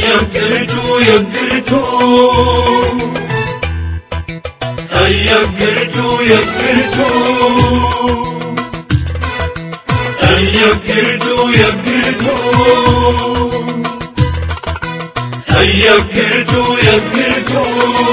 يقرتو يقرتو يقرتو يقرتو يقرتو يقرتو يقرتو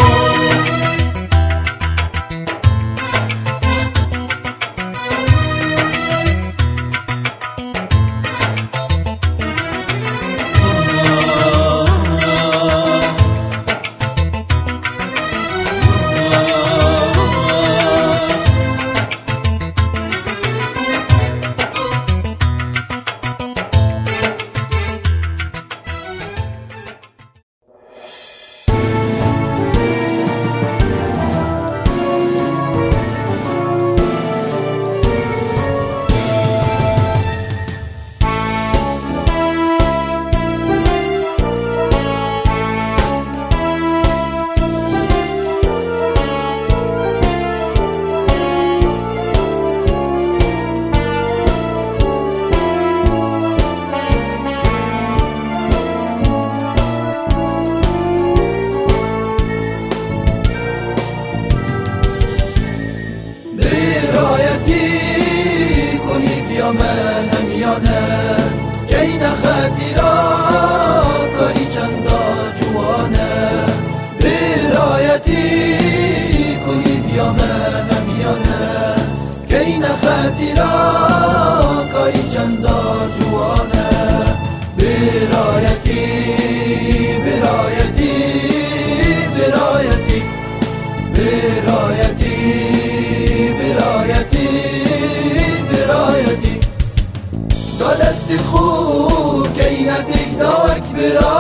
من همیانه کین خطیرا کاری چندا جوانه برایتی کوی بیا من همیانه کین خطیرا کاری چندا جوانه برایتی برایتی برایتی برایتی برایتی برایتی دست خوب کینتک داوک برا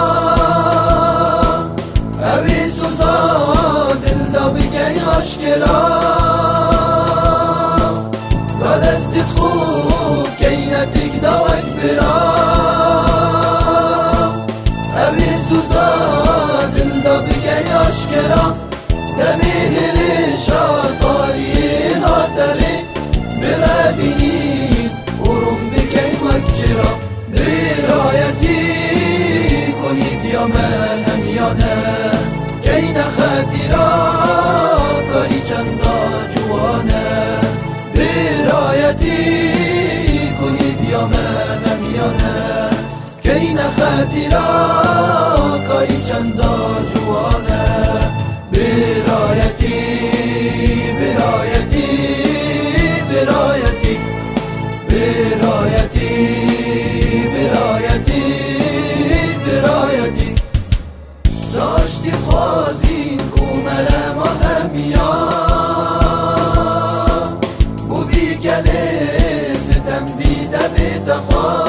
اوی سوزا دل دا بکن آشکرا دست خوب کینتک داوک برا اوی سوزا دل دا بکن آشکرا دمیهر شاطاری هاتری برابینی ورم بکن مکجرا برایتی کنید یا من همیانه کین خطیرا کاری چندا جوانه برایتی کنید یا من همیانه کین خطیرا کاری چندا جوانه برایتی برایتی برایتی برایتی برایتی برایتی داشتی خوازین کومره ما همیا بوی گله ستم بیده بیده خواه